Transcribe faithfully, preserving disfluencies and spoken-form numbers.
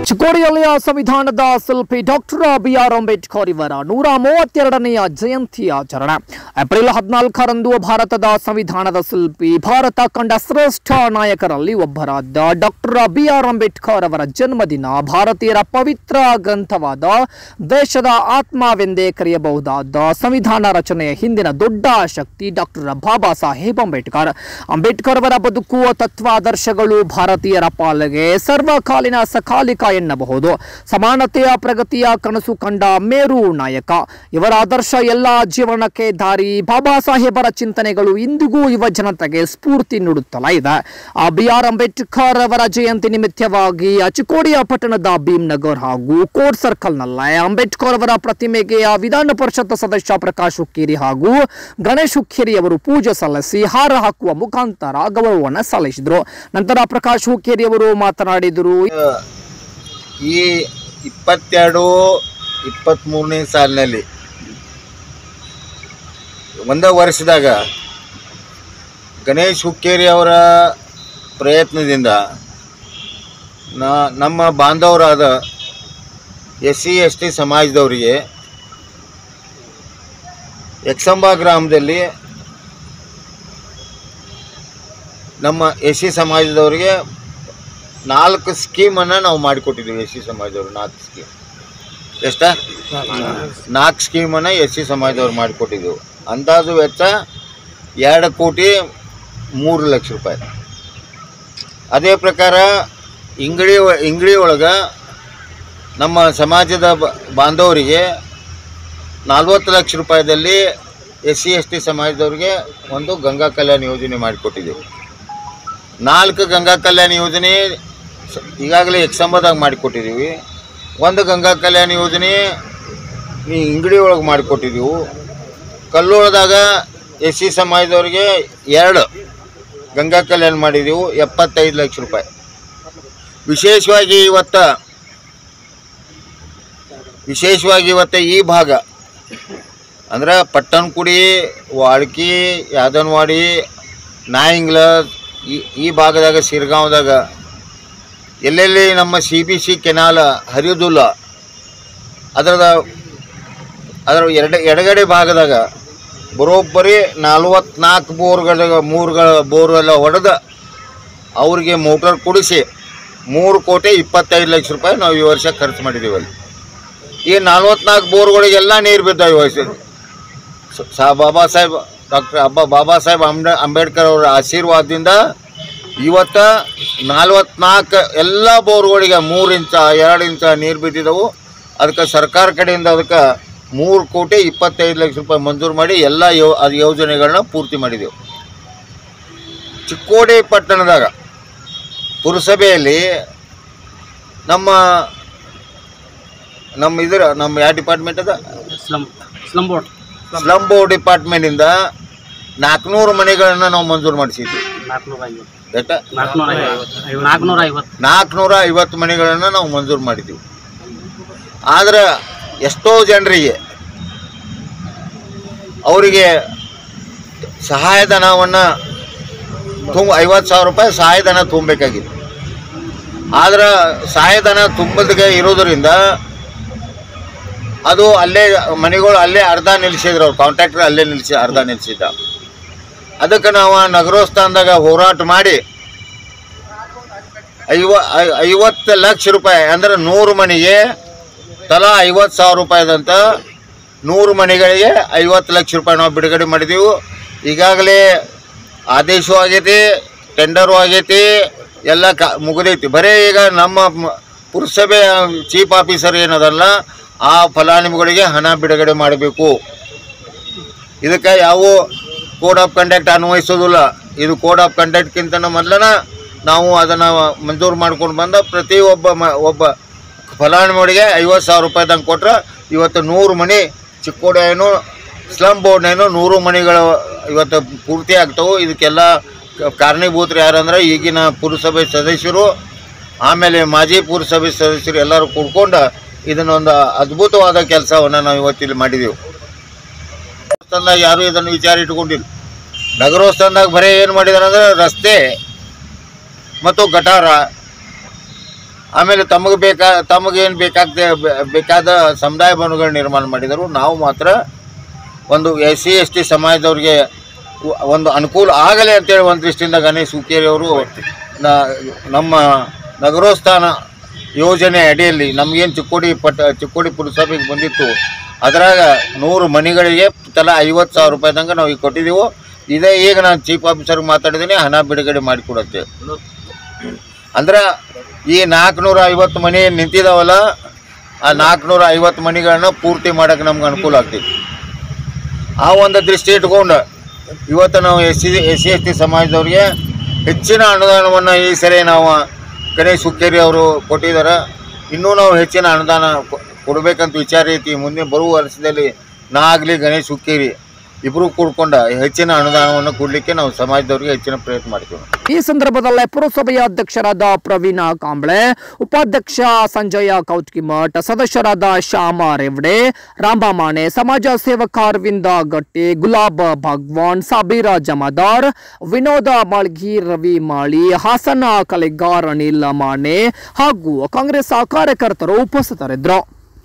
ಚಿಕ್ಕೋಡಿಯಲ್ಲಿಯ ಸಂವಿಧಾನದ ಶಿಲ್ಪಿ doctor B R Ambedkar ಇವರ ನೂರ ಮೂವತ್ತೆರಡನೆಯ ಜಯಂತಿ ಆಚರಣೆ. ಏಪ್ರಿಲ್ ಹದಿನಾಲ್ಕರಂದು ಭಾರತದ ಸಂವಿಧಾನದ ಶಿಲ್ಪಿ, ಭಾರತ ಕಂಡ ಶ್ರೇಷ್ಠ ನಾಯಕರಲ್ಲಿ ಒಬ್ಬರಾದ ಡಾಕ್ಟರ್ ಬಿ ಆರ್ ಅಂಬೇಡ್ಕರ್ ಅವರ ಜನ್ಮದಿನ. ಭಾರತೀಯರ ಪವಿತ್ರ ಗ್ರಂಥವಾದ ದೇಶದ ಆತ್ಮವೆಂದೇ ಕರೆಯಬಹುದಾದ ಸಂವಿಧಾನ ರಚನೆಯ ಹಿಂದಿನ ದೊಡ್ಡ ಶಕ್ತಿ ಡಾಕ್ಟರ್ ಬಾಬಾ ಸಾಹೇಬ್ ಅಂಬೇಡ್ಕರ್. ಅಂಬೇಡ್ಕರ್ ಅವರ ಬದುಕು, ತತ್ವಾದರ್ಶಗಳು ಭಾರತೀಯರ ಪಾಲಿಗೆ ಸರ್ವಕಾಲಿನ ಸಕಾಲಿಕ ಎನ್ನಬಹುದು. ಸಮಾನತೆಯ ಪ್ರಗತಿಯ ಕನಸು ಕಂಡ ಮೇರು ನಾಯಕ. ಇವರ ಆದರ್ಶ ಎಲ್ಲ ಜೀವನಕ್ಕೆ ದಾರಿ. ಬಾಬಾ ಸಾಹೇಬರ ಚಿಂತನೆಗಳು ಇಂದಿಗೂ ಯುವ ಜನತೆಗೆ ಸ್ಫೂರ್ತಿ ನೀಡುತ್ತಲೇ ಇದೆ. ಬಿ ಆರ್ ಅಂಬೇಡ್ಕರ್ ಅವರ ಜಯಂತಿ ನಿಮಿತ್ತವಾಗಿ ಚಿಕ್ಕೋಡಿಯ ಪಟ್ಟಣದ ಭೀಮ್ನಗರ್ ಹಾಗೂ ಕೋರ್ಟ್ ಸರ್ಕಲ್ನಲ್ಲೇ ಅಂಬೇಡ್ಕರ್ ಅವರ ಪ್ರತಿಮೆಗೆ ವಿಧಾನ ಪರಿಷತ್ ಸದಸ್ಯ ಪ್ರಕಾಶ್ ಹುಕ್ಕೇರಿ ಹಾಗೂ ಗಣೇಶ್ ಹುಕ್ಕೇರಿ ಅವರು ಪೂಜೆ ಸಲ್ಲಿಸಿ ಹಾರ ಹಾಕುವ ಮುಖಾಂತರ ಗೌರವವನ್ನು ಸಲ್ಲಿಸಿದರು. ನಂತರ ಪ್ರಕಾಶ್ ಹುಕ್ಕೇರಿ ಅವರು ಮಾತನಾಡಿದರು. ಈ ಇಪ್ಪತ್ತೆರಡು ಇಪ್ಪತ್ತ್ಮೂರನೇ ಸಾಲಿನಲ್ಲಿ ಒಂದೇ ವರ್ಷದಾಗ ಗಣೇಶ್ ಹುಕ್ಕೇರಿ ಅವರ ಪ್ರಯತ್ನದಿಂದ ನಾ ನಮ್ಮ ಬಾಂಧವರಾದ ಎಸ್ ಸಿ ಎಸ್ ಟಿ ಸಮಾಜದವರಿಗೆ ಯಕ್ಷಂಬ ಗ್ರಾಮದಲ್ಲಿ ನಮ್ಮ ಎಸ್ ಸಿ ಸಮಾಜದವರಿಗೆ ನಾಲ್ಕು ಸ್ಕೀಮನ್ನು ನಾವು ಮಾಡಿಕೊಟ್ಟಿದ್ದೀವಿ. ಎಸ್ ಸಿ ಸಮಾಜದವರು ನಾಲ್ಕು ಸ್ಕೀಮ್ ಎಷ್ಟ ನಾಲ್ಕು ಸ್ಕೀಮನ್ನು ಎಸ್ ಸಿ ಸಮಾಜದವ್ರು ಮಾಡಿಕೊಟ್ಟಿದ್ದೆವು. ಅಂದಾಜು ವೆಚ್ಚ ಎರಡು ಕೋಟಿ ಮೂರು ಲಕ್ಷ ರೂಪಾಯಿ. ಅದೇ ಪ್ರಕಾರ ಇಂಗಳಿ ಇಂಗಳಿ ಒಳಗೆ ನಮ್ಮ ಸಮಾಜದ ಬಾಂಧವರಿಗೆ ನಲ್ವತ್ತು ಲಕ್ಷ ರೂಪಾಯಿದಲ್ಲಿ ಎಸ್ ಸಿ ಎಸ್ ಟಿ ಸಮಾಜದವ್ರಿಗೆ ಒಂದು ಗಂಗಾ ಕಲ್ಯಾಣ ಯೋಜನೆ ಮಾಡಿಕೊಟ್ಟಿದ್ದೆವು. ನಾಲ್ಕು ಗಂಗಾ ಕಲ್ಯಾಣ ಯೋಜನೆ ಈಗಾಗಲೇ ಎಕ್ಸಂಬದಾಗ ಮಾಡಿಕೊಟ್ಟಿದ್ದೀವಿ. ಒಂದು ಗಂಗಾ ಕಲ್ಯಾಣ ಯೋಜನೆ ಈ ಇಂಗಡಿ ಒಳಗೆ ಮಾಡಿಕೊಟ್ಟಿದ್ದೀವಿ. ಕಲ್ಲೋಳದಾಗ ಎಸ್ ಸಿ ಸಮಾಜದವ್ರಿಗೆ ಎರಡು ಗಂಗಾ ಕಲ್ಯಾಣ ಮಾಡಿದೆವು, ಎಪ್ಪತ್ತೈದು ಲಕ್ಷ ರೂಪಾಯಿ. ವಿಶೇಷವಾಗಿ ಇವತ್ತು ವಿಶೇಷವಾಗಿ ಇವತ್ತು ಈ ಭಾಗ ಅಂದ್ರೆ ಪಟ್ಟಣಕುಡಿ, ವಾಳ್ಕಿ, ಯಾದನವಾಡಿ, ನಾಯಿಂಗ್ಲ ಈ ಈ ಭಾಗದಾಗ ಸಿರ್ಗಾಂವ್ದಾಗ ಎಲ್ಲೆಲ್ಲಿ ನಮ್ಮ ಸಿ ಬಿ ಸಿ ಕೆನಾಲ್ ಹರಿಯುವುದಿಲ್ಲ ಅದರದ ಅದರ ಎಡ ಎಡಗಡೆ ಭಾಗದಾಗ ಬರೋಬ್ಬರಿ ನಲ್ವತ್ನಾಲ್ಕು ಬೋರ್ಗಳಾಗ ಮೂರುಗಳ ಬೋರೆಲ್ಲ ಹೊಡೆದು ಅವ್ರಿಗೆ ಮೋಟರ್ ಕೊಡಿಸಿ ಮೂರು ಕೋಟಿ ಇಪ್ಪತ್ತೈದು ಲಕ್ಷ ರೂಪಾಯಿ ನಾವು ಈ ವರ್ಷ ಖರ್ಚು ಮಾಡಿದ್ದೀವಿ. ಅಲ್ಲಿ ಈ ನಲ್ವತ್ನಾಲ್ಕು ಬೋರ್ಗಳಿಗೆಲ್ಲ ನೀರು ಬಿದ್ದಾವೆ. ವಯಸ್ಸು ಸಾ ಬಾಬಾ ಸಾಹೇಬ್ ಡಾಕ್ಟರ್ ಅಬ್ಬ ಬಾಬಾ ಸಾಹೇಬ್ ಅಂಬೆ ಅಂಬೇಡ್ಕರ್ ಅವರ ಆಶೀರ್ವಾದದಿಂದ ಇವತ್ತು ನಲ್ವತ್ನಾಲ್ಕು ಎಲ್ಲ ಬೋರ್ಗಳಿಗೆ ಮೂರು ಇಂಚ ಎರಡು ಇಂಚ ನೀರು ಬಿದ್ದಿದ್ದವು. ಅದಕ್ಕೆ ಸರ್ಕಾರ ಕಡೆಯಿಂದ ಅದಕ್ಕೆ ಮೂರು ಕೋಟಿ ಇಪ್ಪತ್ತೈದು ಲಕ್ಷ ರೂಪಾಯಿ ಮಂಜೂರು ಮಾಡಿ ಎಲ್ಲ ಯೋ ಅದು ಯೋಜನೆಗಳನ್ನ ಪೂರ್ತಿ ಮಾಡಿದೆವು. ಚಿಕ್ಕೋಡಿ ಪಟ್ಟಣದಾಗ ಪುರಸಭೆಯಲ್ಲಿ ನಮ್ಮ ನಮ್ಮ ಇದರ ನಮ್ಮ ಯಾವ ಡಿಪಾರ್ಟ್ಮೆಂಟ್ ಅದ slum slum board slum board ಡಿಪಾರ್ಟ್ಮೆಂಟಿಂದ ನಾಲ್ಕುನೂರು ಮನೆಗಳನ್ನು ನಾವು ಮಂಜೂರು ಮಾಡಿಸಿದ್ವಿ. ನಾಲ್ಕುನೂರ ಐವತ್ತು ಮನೆಗಳನ್ನು ನಾವು ಮಂಜೂರು ಮಾಡಿದ್ದೀವಿ. ಆದರೆ ಎಷ್ಟೋ ಜನರಿಗೆ ಅವರಿಗೆ ಸಹಾಯಧನವನ್ನು ತುಂಬ ಐವತ್ತು ಸಾವಿರ ರೂಪಾಯಿ ಸಹಾಯಧನ ತುಂಬಬೇಕಾಗಿತ್ತು. ಆದರೆ ಸಹಾಯಧನ ತುಂಬದಕ್ಕೆ ಇರೋದರಿಂದ ಅದು ಅಲ್ಲೇ ಮನೆಗಳು ಅಲ್ಲೇ ಅರ್ಧ ನಿಲ್ಲಿಸಿದ್ರು. ಅವ್ರು ಕಾಂಟ್ರಾಕ್ಟರ್ ಅಲ್ಲೇ ನಿಲ್ಲಿಸಿ ಅರ್ಧ ನಿಲ್ಲಿಸಿದ್ದ. ಅದಕ್ಕೆ ನಾವು ನಗರೋತ್ಥಾನದಾಗ ಹೋರಾಟ ಮಾಡಿ ಐವ ಐವತ್ತು ಲಕ್ಷ ರೂಪಾಯಿ ಅಂದ್ರೆ ನೂರು ಮನೆಗೆ ತಲಾ ಐವತ್ತು ಸಾವಿರ ರೂಪಾಯಿದಂತ ನೂರು ಮನೆಗಳಿಗೆ ಐವತ್ತು ಲಕ್ಷ ರೂಪಾಯಿ ನಾವು ಬಿಡುಗಡೆ ಮಾಡಿದೆವು. ಈಗಾಗಲೇ ಆದೇಶವೂ ಆಗೈತಿ, ಟೆಂಡರು ಆಗೈತಿ, ಎಲ್ಲ ಕ ಮುಗಿದೈತಿ. ಬರೀ ಈಗ ನಮ್ಮ ಪುರಸಭೆ ಚೀಫ್ ಆಫೀಸರ್ ಏನದಲ್ಲ ಆ ಫಲಾನುಭವಿಗಳಿಗೆ ಹಣ ಬಿಡುಗಡೆ ಮಾಡಬೇಕು. ಇದಕ್ಕೆ ಯಾವ ಕೋಡ್ ಆಫ್ ಕಂಡಕ್ಟ್ ಅನ್ವಯಿಸೋದಿಲ್ಲ. ಇದು ಕೋಡ್ ಆಫ್ ಕಂಡಕ್ಟ್ಗಿಂತ ಮೊದಲನ ನಾವು ಅದನ್ನು ಮಂಜೂರು ಮಾಡ್ಕೊಂಡು ಬಂದ ಪ್ರತಿಯೊಬ್ಬ ಮ ಒಬ್ಬ ಫಲಾನುಭವಿಗೆ ಐವತ್ತು ಸಾವಿರ ರೂಪಾಯಿದಂಗೆ ಕೊಟ್ರೆ ಇವತ್ತು ನೂರು ಮನೆ ಚಿಕ್ಕೋಡಿ ಏನು ಸ್ಲಮ್ ಬೋರ್ಡ್ನೇನು ನೂರು ಮನೆಗಳು ಇವತ್ತು ಪೂರ್ತಿ ಆಗ್ತವೆ. ಇದಕ್ಕೆಲ್ಲ ಕಾರಣೀಭೂತರು ಯಾರಂದ್ರೆ ಈಗಿನ ಪುರಸಭೆ ಸದಸ್ಯರು, ಆಮೇಲೆ ಮಾಜಿ ಪುರಸಭೆ ಸದಸ್ಯರು ಎಲ್ಲರೂ ಕೂಡ್ಕೊಂಡು ಇದನ್ನೊಂದು ಅದ್ಭುತವಾದ ಕೆಲಸವನ್ನು ನಾವು ಇವತ್ತಿಲ್ಲಿ ಮಾಡಿದೆವು. ನಗರೋತ್ಥಾನದಾಗ ಯಾರೂ ಇದನ್ನು ವಿಚಾರ ಇಟ್ಕೊಂಡಿಲ್ಲ. ನಗರೋತ್ಥಾನದಾಗ ಬರೀ ಏನು ಮಾಡಿದಾರೆ ಅಂದರೆ ರಸ್ತೆ ಮತ್ತು ಗಟಾರ ಆಮೇಲೆ ತಮಗೆ ಬೇಕಾ ತಮಗೇನು ಬೇಕಾಗ್ತದೆ ಬೇಕಾದ ಸಮುದಾಯ ಭವನಗಳು ನಿರ್ಮಾಣ ಮಾಡಿದರು. ನಾವು ಮಾತ್ರ ಒಂದು ಎಸ್ ಸಿ ಎಸ್ ಟಿ ಸಮಾಜದವ್ರಿಗೆ ಒಂದು ಅನುಕೂಲ ಆಗಲಿ ಅಂತೇಳಿ ಒಂದು ದೃಷ್ಟಿಯಿಂದ ಗಣೇಶ್ ಹುಕ್ಕೇರಿ ಅವರು ನಮ್ಮ ನಗರೋತ್ಥಾನ ಯೋಜನೆ ಅಡಿಯಲ್ಲಿ ನಮಗೇನು ಚಿಕ್ಕೋಡಿ ಪಟ್ಟ ಚಿಕ್ಕೋಡಿ ಪುರಸಭೆಗೆ ಬಂದಿತ್ತು ಅದರಾಗ ನೂರು ಮನೆಗಳಿಗೆ ತಲಾ ಐವತ್ತು ಸಾವಿರ ರೂಪಾಯಿ ತನಕ ನಾವು ಈಗ ಕೊಟ್ಟಿದ್ದೀವಿ. ಇದೇ ಈಗ ನಾನು ಚೀಫ್ ಆಫೀಸರ್ಗೆ ಮಾತಾಡಿದ್ದೀನಿ, ಹಣ ಬಿಡುಗಡೆ ಮಾಡಿಕೊಡುತ್ತೆ. ಅಂದ್ರೆ ಈ ನಾಲ್ಕುನೂರ ಐವತ್ತು ಮನೆ ನಿಂತಿದ್ದಾವಲ್ಲ, ಆ ನಾಲ್ಕುನೂರ ಐವತ್ತು ಮನೆಗಳನ್ನ ಪೂರ್ತಿ ಮಾಡೋಕ್ಕೆ ನಮ್ಗೆ ಅನುಕೂಲ ಆಗ್ತೈತಿ. ಆ ಒಂದು ದೃಷ್ಟಿ ಇಟ್ಕೊಂಡು ಇವತ್ತು ನಾವು S C S C S T ಸಮಾಜದವ್ರಿಗೆ ಹೆಚ್ಚಿನ ಅನುದಾನವನ್ನು ಈ ಸರಿ ನಾವು ಗಣೇಶ್ ಹುಕ್ಕೇರಿ ಅವರು ಕೊಟ್ಟಿದ್ದಾರೆ. ಇನ್ನೂ ನಾವು ಹೆಚ್ಚಿನ ಅನುದಾನ ಕೊಡಬೇಕಂತ ವಿಚಾರ ಐತಿ. ಮುಂದೆ ಬರುವ ವರ್ಷದಲ್ಲಿ ನಾ ಆಗಲಿ ಗಣೇಶ್ ಹುಕ್ಕೇರಿ ಇಬ್ಬರು ಕೂಡ್ಕೊಂಡು ಹೆಚ್ಚಿನ ಅನುದಾನವನ್ನು ಕೊಡಲಿಕ್ಕೆ ನಾವು ಸಮಾಜದವರಿಗೆ ಹೆಚ್ಚಿನ ಪ್ರಯತ್ನ ಮಾಡ್ತೀವಿ. ಈ ಸಂದರ್ಭದಲ್ಲಿ ಪುರಸಭೆಯ ಅಧ್ಯಕ್ಷರಾದ ಪ್ರವೀಣ ಕಾಂಬ್ಳೆ, ಉಪಾಧ್ಯಕ್ಷ ಸಂಜಯ ಕೌತ್ಕಿಮಠ್, ಸದಸ್ಯರಾದ ಶ್ಯಾಮ ರೇವಡೆ, ರಾಮ ಮಾಣೆ, ಸಮಾಜ ಸೇವಕ ಅರವಿಂದ ಗಟ್ಟಿ, ಗುಲಾಬ್ ಭಗವಾನ್, ಸಾಬೀರ ಜಮಾದಾರ್, ವಿನೋದ ಮಾಳ್ಗಿ, ರವಿ ಮಾಳಿ, ಹಾಸನ ಕಲೆಗಾರ್, ಅನಿಲ್ ಮಾಣೆ ಹಾಗೂ ಕಾಂಗ್ರೆಸ್ ಕಾರ್ಯಕರ್ತರು ಉಪಸ್ಥಿತರಿದ್ದರು.